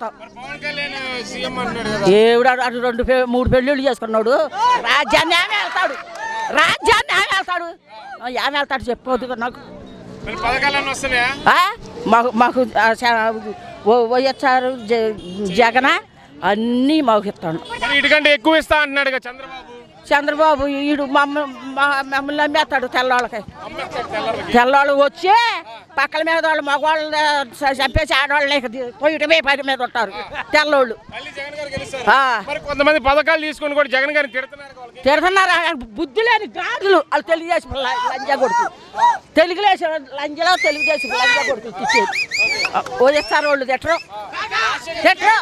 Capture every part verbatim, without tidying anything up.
చేస్తాం. ఏడు అటు రెండు మూడు పెళ్ళిళ్ళు చేసుకున్నాడు. రాజ్యాన్ని ఏమి వెళ్తాడు, రాజ్యాన్ని ఏమి వెళ్తాడు, ఏమి వెళ్తాడు చెప్పవద్దు నాకు. మాకు మాకు వైఎస్ఆర్ జగన్ అన్నీ మాకు ఇస్తాడు. ఇటుకంటే ఎక్కువ ఇస్తా అంటున్నాడు చంద్రబాబు. చంద్రబాబు ఈడు మమ్మల్ని అమ్మేస్తాడు. తెల్లవాళ్ళకి తెల్లవాళ్ళు వచ్చి పక్కల మీద వాళ్ళు మగవాళ్ళు చంపేసి ఆడవాళ్ళు పోయిటమే పని మీద ఉంటారు తెల్లోళ్ళు. కొంతమంది పథకాలు తీసుకుని కూడా జగన్ గారిని తిడుతున్నారు. బుద్ధి లేని గాడులు వాళ్ళు తెలుగుదేశం లంజా కొడుకు, తెలుగుదేశం లంజలో తెలుగుదేశం లంజా కొడుకు తెచ్చేది. వైఎస్ఆర్ వాళ్ళు తిట్టరు తిట్టరు.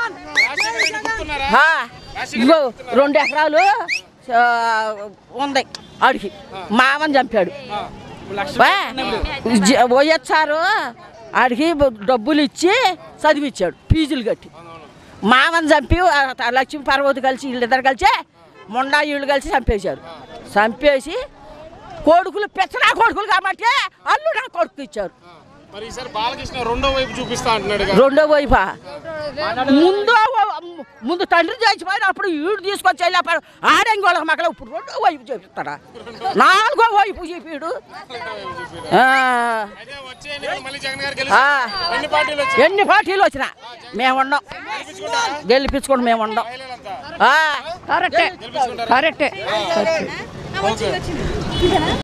ఇగో రెండు ఎకరాలు ఉంది ఆడికి, మామని చంపాడు. వైఎస్ఆర్ ఆడికి డబ్బులు ఇచ్చి చదివించాడు ఫీజులు కట్టి. మామని చంపి లక్ష్మీ పార్వతి కలిసి వీళ్ళిద్దరు కలిసి మొండా వీళ్ళు కలిసి చంపేశారు. చంపేసి కొడుకులు పెచ్చనా కొడుకులు కాబట్టి అల్లు నా కొడుకు ఇచ్చారు. రెండో వైపు చూపిస్తా అంటున్నాడు. రెండో వైపా ముందు ముందు తండ్రి చచ్చిపోయిన అప్పుడు ఈడు తీసుకొచ్చి వెళ్ళిపోయాడు. ఆడంగోళ్ళకి మక్కలు ఇప్పుడు రెండో వైపు చూపిస్తాడా, నాలుగో వైపు చూపిడు. ఎన్ని పార్టీలు వచ్చినా మేము ఉండం, గెలిపించుకోండి మేము ఉండం. కరెక్టే కరెక్టే.